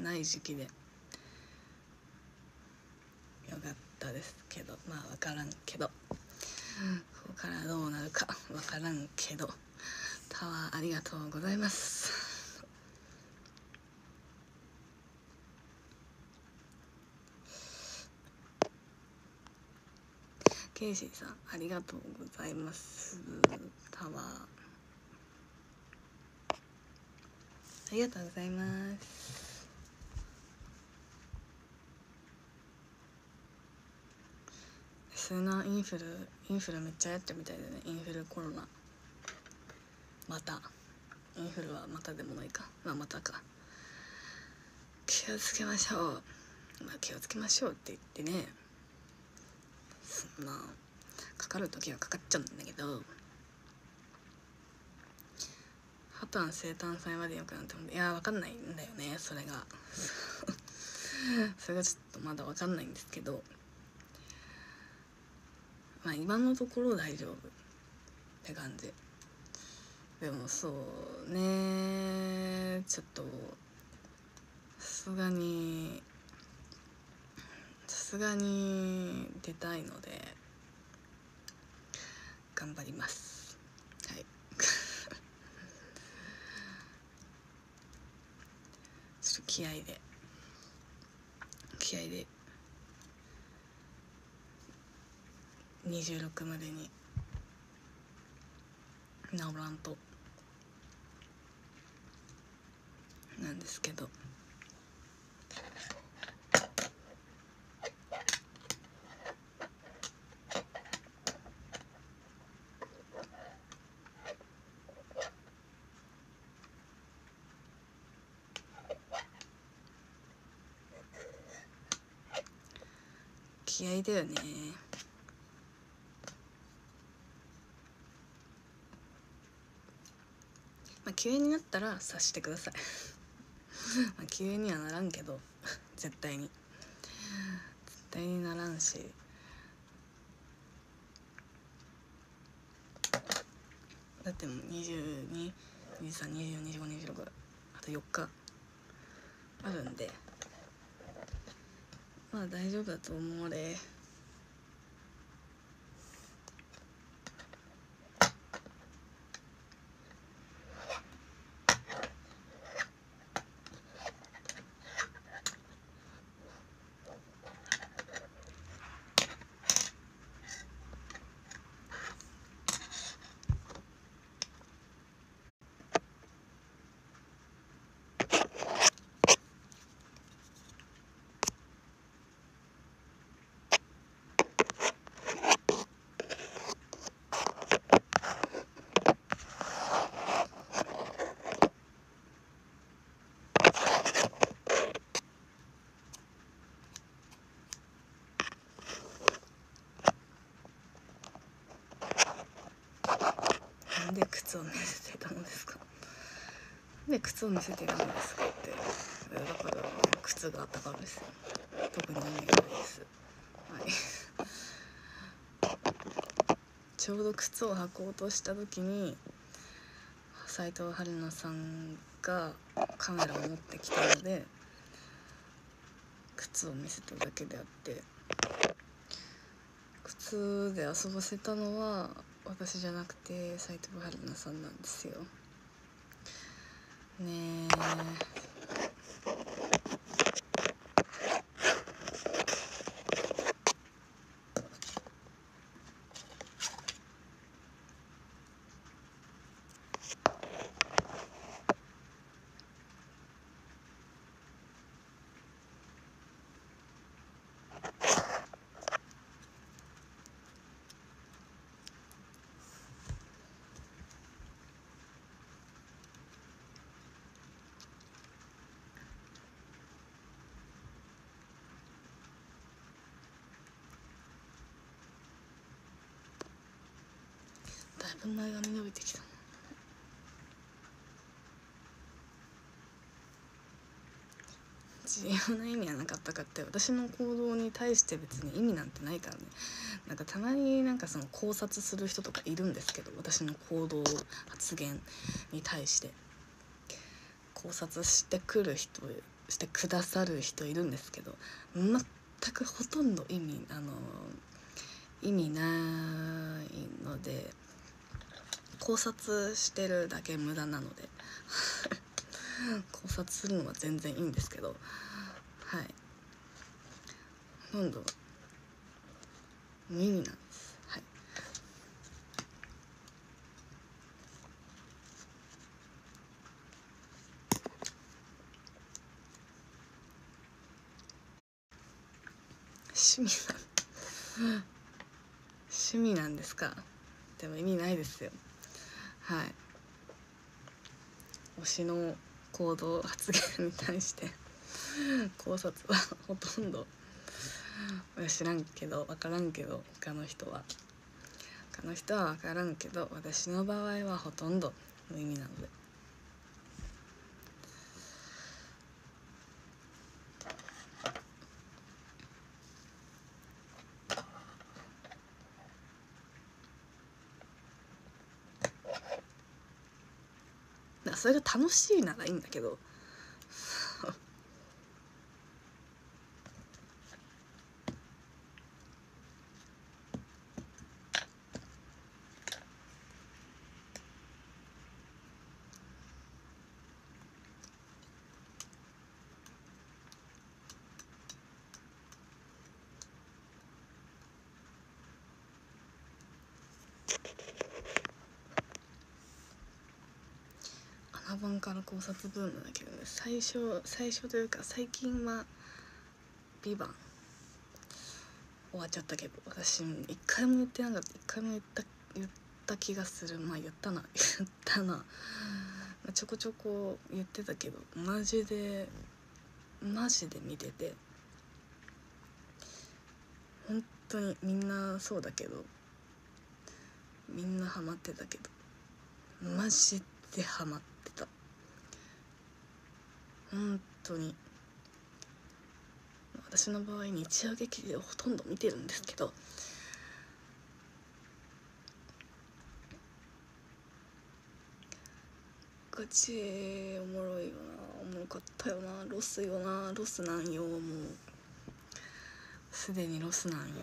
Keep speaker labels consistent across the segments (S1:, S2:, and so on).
S1: ない時期でよかったですけど、まあ分からんけど、ここからどうなるか分からんけど、タワーありがとうございます。ケイシーさんありがとうございます。タワーありがとうございます。それな、インフルめっちゃやったみたいだね。インフルコロナまた、インフルはまたでもないか、まあまたか。気をつけましょう。まあ気をつけましょうって言ってね、そんなかかる時はかかっちゃうんだけど、ハタン生誕祭までよくなんて、いや分かんないんだよね、それがそれがちょっとまだ分かんないんですけど、まあ今のところ大丈夫って感じ。でもそうね、ちょっとさすがに出たいので頑張ります。はいちょっと気合で26までに治らんとなんですけど、気合だよね。まあ急になったら察してくださいまあ急にはならんけど絶対にならんし、だってもう22、23、24、25、26、あと4日あるんで、まあ大丈夫だと思うれ。なんで靴を見せてたのですか。で靴を見せてるんですかって、だから靴があったからですよ。特に意味がないです。はいちょうど靴を履こうとした時に斉藤春菜さんがカメラを持ってきたので靴を見せただけであって、靴で遊ばせたのは私じゃなくて斉藤春菜さんなんですよね。だいぶ前髪伸びてきた。重要な意味はなかったかって、私の行動に対して別に意味なんてないからね。なんかたまになんかその考察する人とかいるんですけど、私の行動発言に対して考察してくる人してくださる人いるんですけど、全くほとんど意味ないので、考察してるだけ無駄なので考察するのは全然いいんですけど、はい、ほとんど無意味なんです。はい、趣味なんですか。でも意味ないですよ。はい、推しの行動発言に対して考察はほとんど知らんけど分からんけど、他の人は分からんけど、私の場合はほとんど無意味なので。それが楽しいならいいんだけどアナバンから考察ブームだけどね、最初というか最近はビバン終わっちゃったけど、私一回も言ってなかった。一回も言った気がする。言ったなちょこちょこ言ってたけど、マジで見てて、本当にみんなそうだけど、みんなハマってたけど、マジでハマってた。本当に私の場合日曜劇場ほとんど見てるんですけど、ガチおもろいよな、おもろかったよな。ロスなんよ、もうすでにロスなんよ。も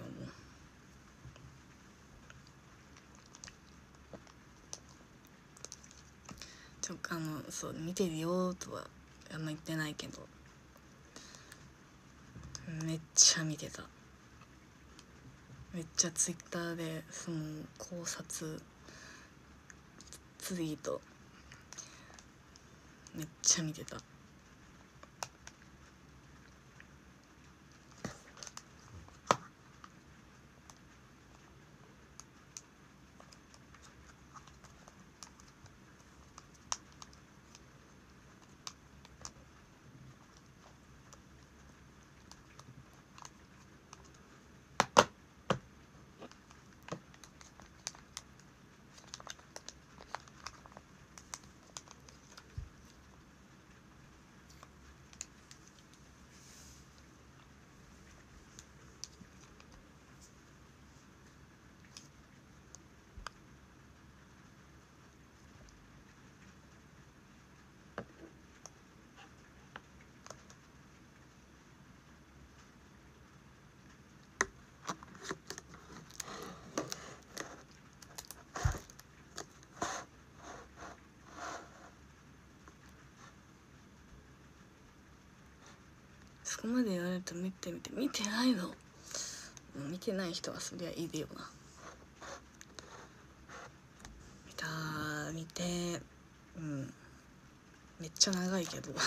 S1: うそう見てるよとはあんま言ってないけど、めっちゃ見てた。めっちゃツイッターでその考察ツイートめっちゃ見てた。そこまで言われると見てないの。見てない人はそりゃいいでよな。見てめっちゃ長いけど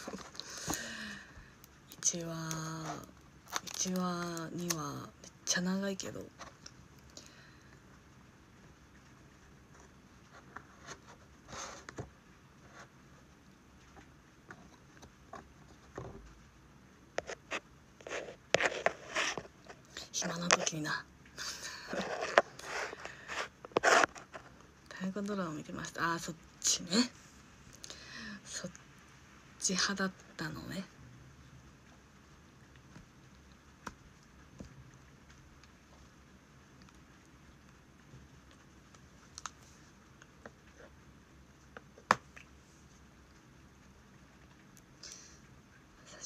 S1: 1話2話めっちゃ長いけど、暇な時にな大河ドラマ見てました。そっちね、そっち派だったのね。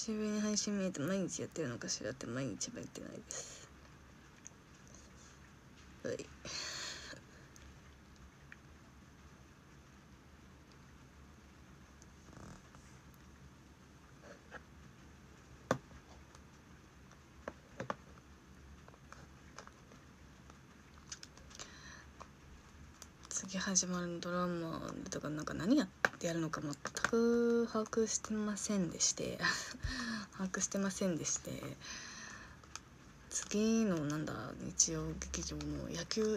S1: 久しぶりに配信見えて毎日やってるのかしらって毎日はやってないです。はい。次始まるドラマとかなんか何やってやるのか全く把握してませんでして次のなんだ日曜劇場の野球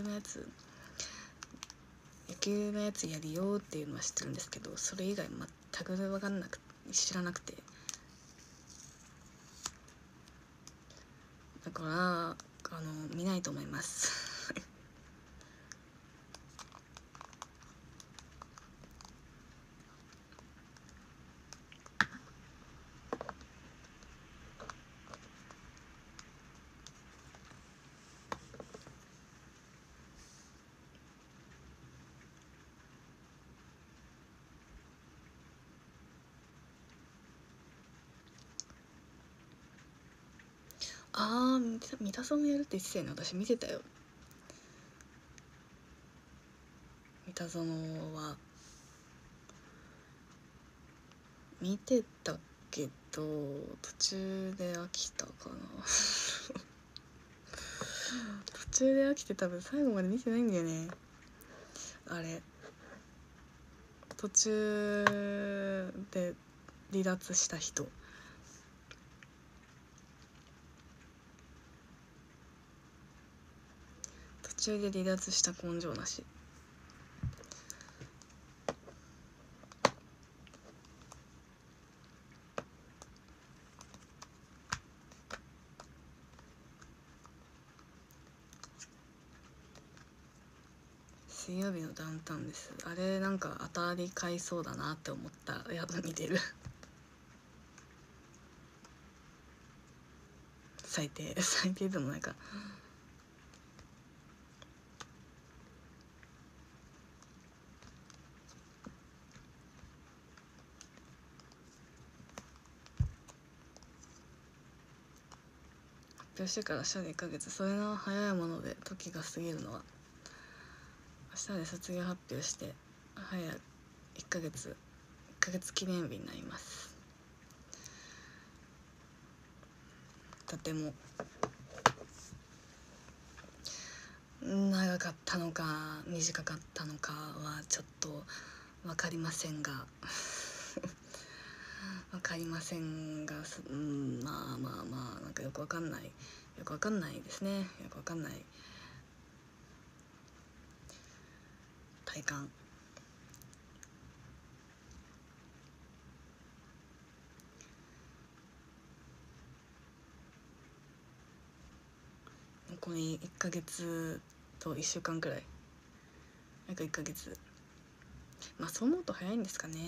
S1: のやつやるよっていうのは知ってるんですけど、それ以外全く知らなくて、だから見ないと思います三田園やるって言ってたよね。私見てたよ、三田園は見てたけど途中で飽きたかな途中で飽きて多分最後まで見てないんだよね。あれ途中で離脱した人、途中で離脱した根性なし。水曜日のダウンタウンです。あれなんか当たり買いそうだなって思ったやつ見てる最低でもなんか発表してから明日で1ヶ月、それの早いもので時が過ぎるのは。明日で卒業発表して早1ヶ月記念日になります。とても長かったのか短かったのかはちょっと分かりませんがまあなんかよくわかんないですね。よくわかんない体感。残り1ヶ月と1週間くらい、約1ヶ月。まあそう思うと早いんですかね。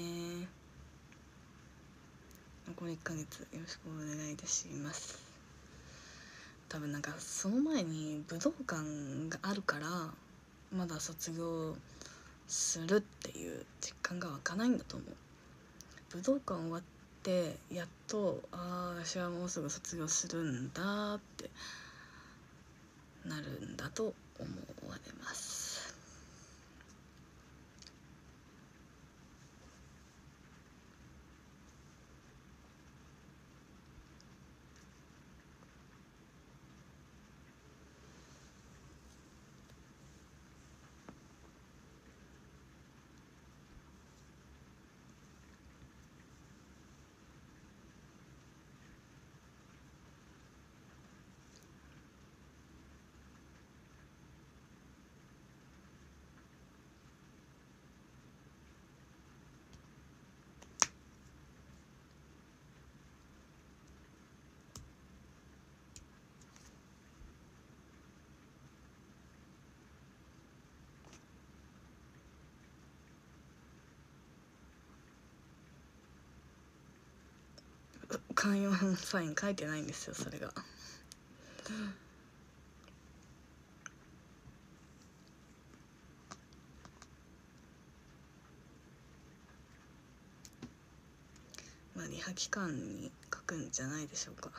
S1: 残り1ヶ月よろしくお願いいたします。多分なんかその前に武道館があるからまだ卒業するっていう実感が湧かないんだと思う。武道館終わってやっと私はもうすぐ卒業するんだってなるんだと思われます。寛容サイン書いてないんですよ、それが。リハ期間にくんじゃないでしょうか。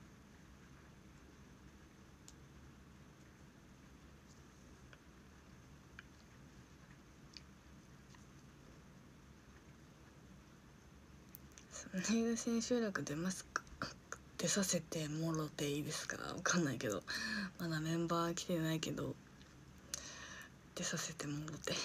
S1: ネイル千秋楽出ますか？出させてもろていいですか？わかんないけど、まだメンバー来てないけど出させてもろて。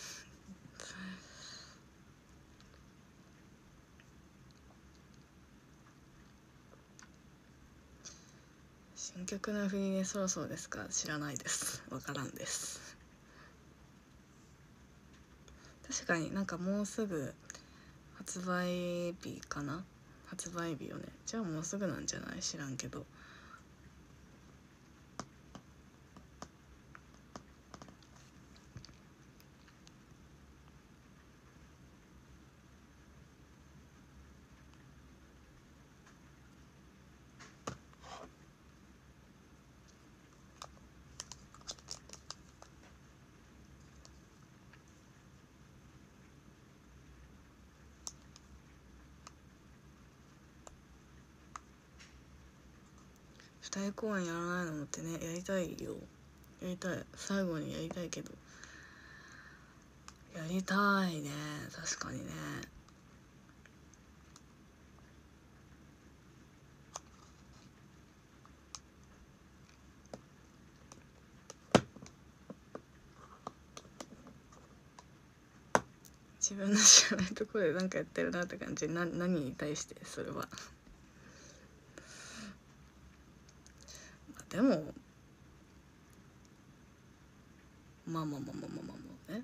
S1: 新曲の振りでそろそろですか？知らないです、わからんです。確かになんかもうすぐ発売日かな。発売日よね。じゃあもうすぐなんじゃない？知らんけど。二重公演やらないのってね、やりたいよ。やりたい、最後にやりたいけど、やりたいね、確かにね。自分の知らないところで何かやってるなって感じ。何に対してそれは。でもまあね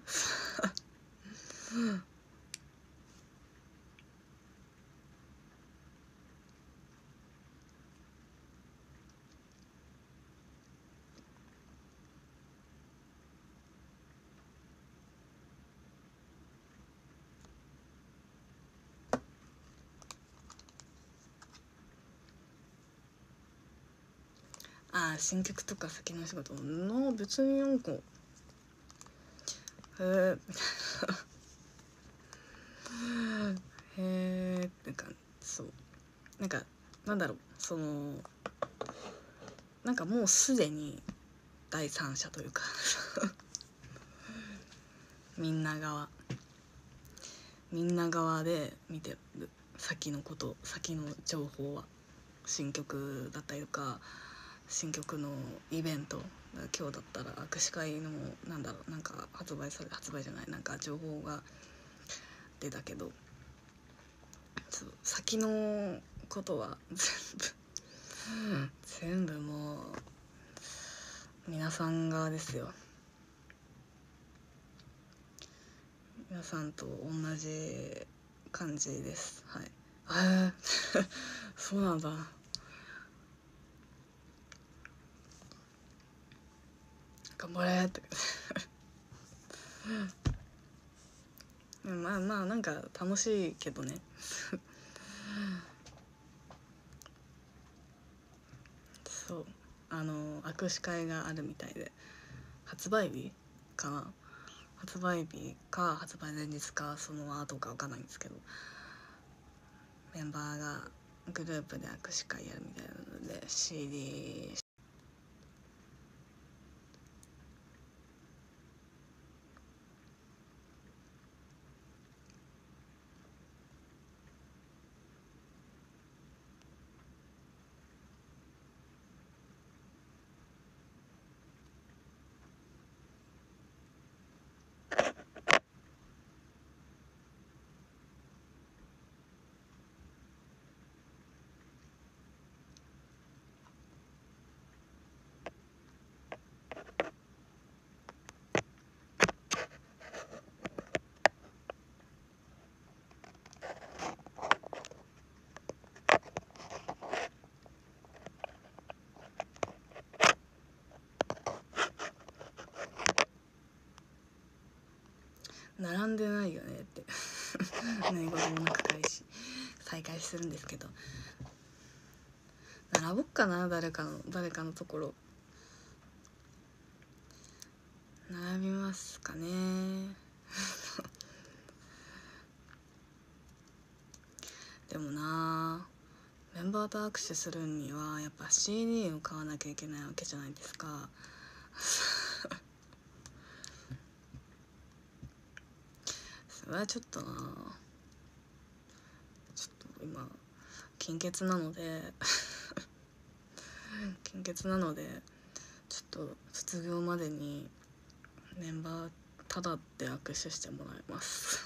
S1: ああ、新曲とか先の仕事の別になんかへえなんかそうなんかなんだろう、そのなんかもうすでに第三者というかみんな側で見てる先の情報は新曲だったりとか新曲のイベント、今日だったら握手会のなんだろう、なんか発売じゃない、なんか情報が出たけど、そう先のことは全部もう皆さん側ですよ。皆さんと同じ感じです。はい。そうなんだ。頑張れってまあなんか楽しいけどねそう握手会があるみたいで、発売日かな、発売日か発売前日かその後か分かんないんですけど、メンバーがグループで握手会やるみたいなので CD。並んでないよねって何事もなく再開するんですけど、並ぼっかな、誰かのところ並びますかねでもなメンンバーと握手するにはやっぱ CD を買わなきゃいけないわけじゃないですかそれはちょっとな、ちょっと今金欠なので金欠なのでちょっと卒業までにメンバーただで握手してもらいます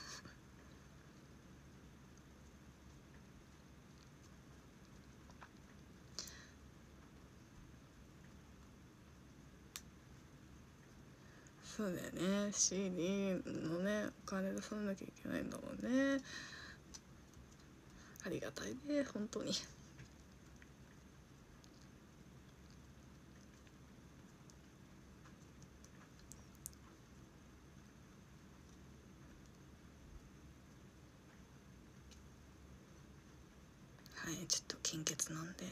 S1: そうだよね、 CD のねお金出さなきゃいけないんだもんね。ありがたいね本当に。はい、ちょっと金欠なんで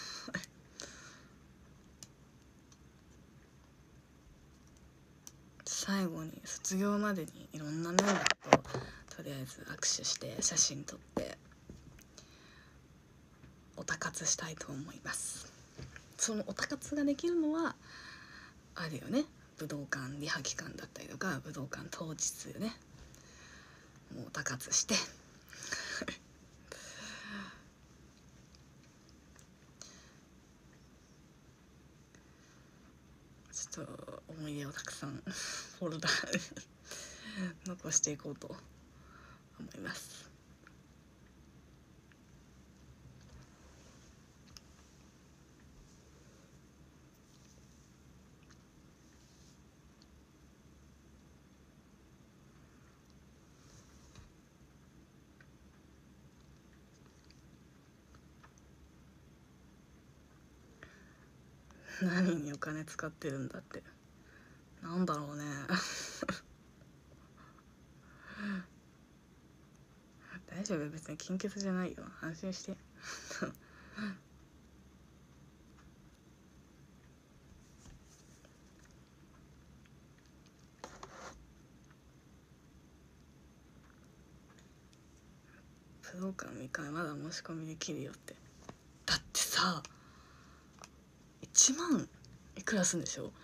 S1: 最後に卒業までにいろんなメンバーととりあえず握手して写真撮ってオタ活したいと思います。そのオタ活ができるのはあるよね、武道館リハ期間だったりとか武道館当日よね。もうオタ活してちょっと思い出をたくさんフォルダに残していこうと思います。何にお金使ってるんだって、なんだろうね大丈夫、別に金欠じゃないよ、安心して武道館3日まだ申し込みできるよって。だってさ1万いくらすんでしょ。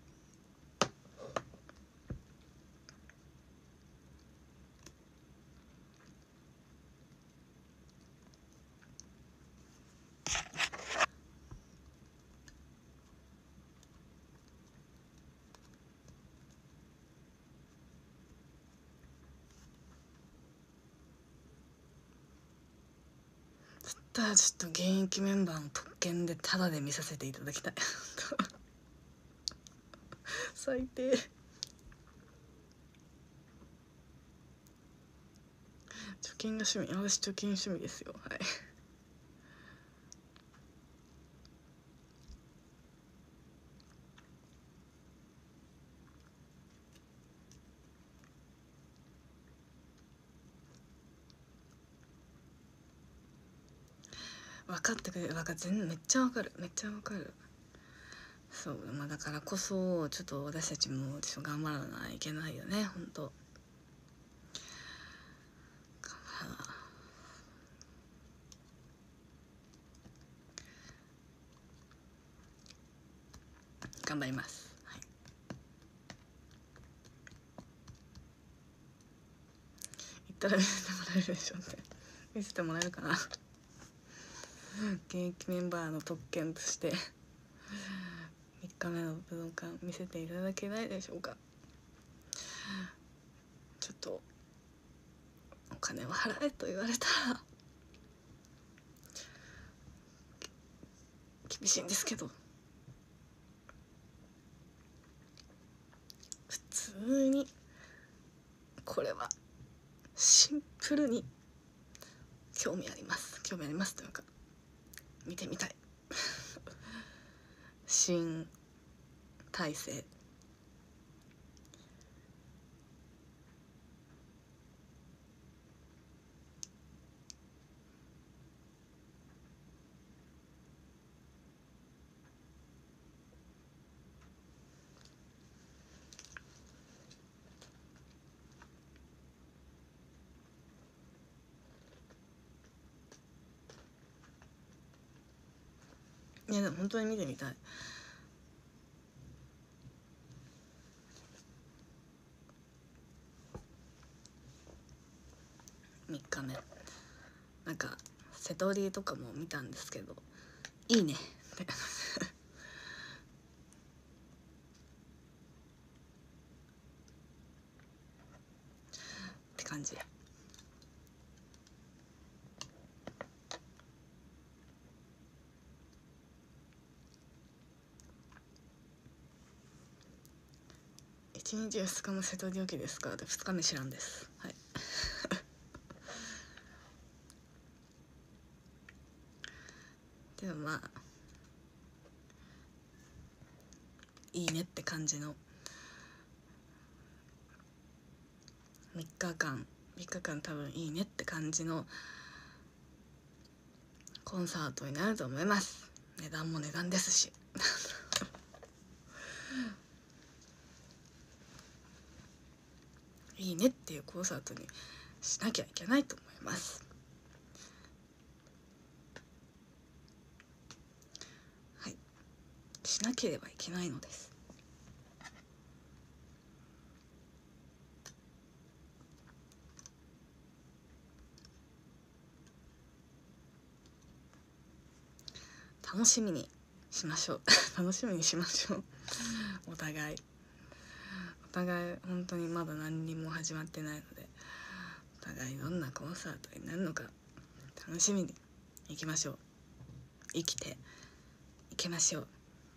S1: だったらちょっと現役メンバーの特権でタダで見させていただきたい最低。貯金が趣味、私貯金趣味ですよ。はい、分かってくれる、全然めっちゃ分かる、めっちゃ分かる。そう、まあだからこそちょっと私たちもちょっと頑張らないといけないよね本当。頑張ります、はい、行ったら見せてもらえるでしょうね見せてもらえるかな現役メンバーの特権として3日目の武道館見せていただけないでしょうか。ちょっとお金を払えと言われたら厳しいんですけど、普通にこれはシンプルに興味ありますというか見てみたい新体制。 いやでも本当に見てみたい。3日目なんか瀬戸りとかも見たんですけど、いいねってって感じ。1日2日も瀬戸り沖ですか？で2日目知らんです。はいでもまあいいねって感じの3日間多分いいねって感じのコンサートになると思います。値段も値段ですしいいねっていうコンサートにしなきゃいけないと思います。はい、しなければいけないのです。楽しみにしましょう楽しみにしましょうお互い本当にまだ何にも始まってないので、お互いどんなコンサートになるのか楽しみにいきましょう。生きていきましょう。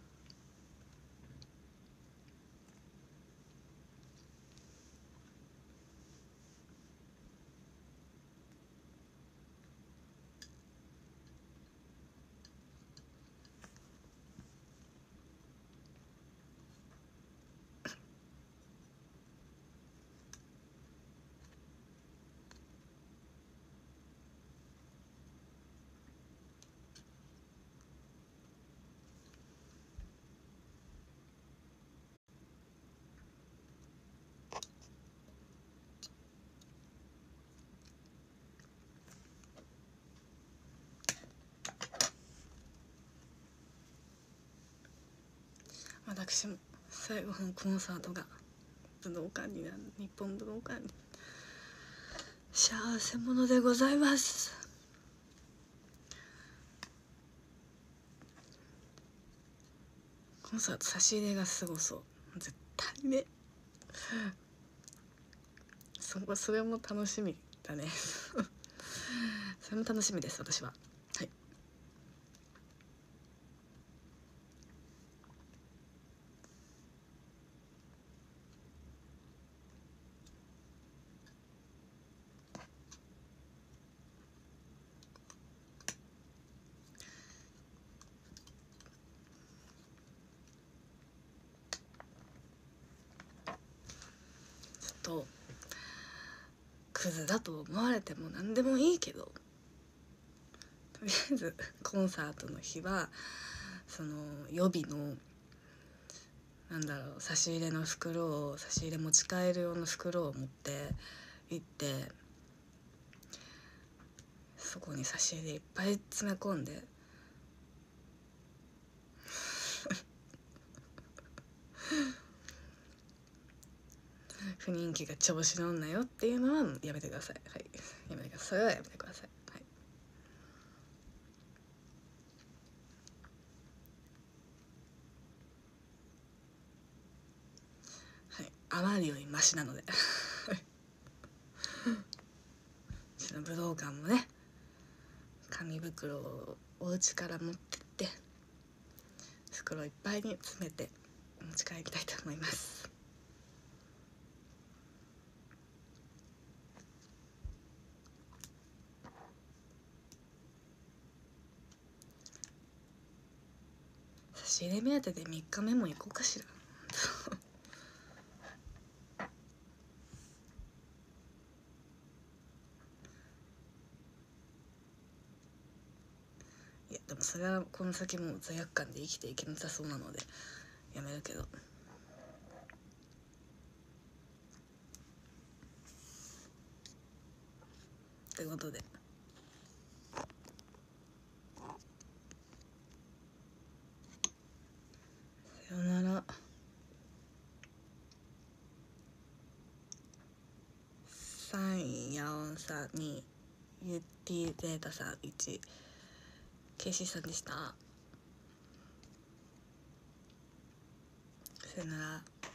S1: 私も最後のコンサートが武道館になる、日本武道館に。幸せ者でございます。コンサート差し入れがすごそう、絶対ねそれも楽しみだねそれも楽しみです、私は。はい、ちょっとクズだと思われても何でもいいけど、とりあえずコンサートの日はその予備の差し入れの袋を、差し入れ持ち帰る用の袋を持って行って、そこに差し入れいっぱい詰め込んで不人気が調子乗んなよっていうのはやめてください。はい、やめてください。それはやめてください。はい、あまりよりマシなのでその武道館もね、紙袋をお家から持ってって袋いっぱいに詰めて持ち帰りたいと思います。差し入れ目当てで3日目も行こうかしらいやでもそれはこの先も罪悪感で生きていけなさそうなのでやめるけど、ってことでさん2、ユッティゼータさん1、ケイシーさんでした。さよなら。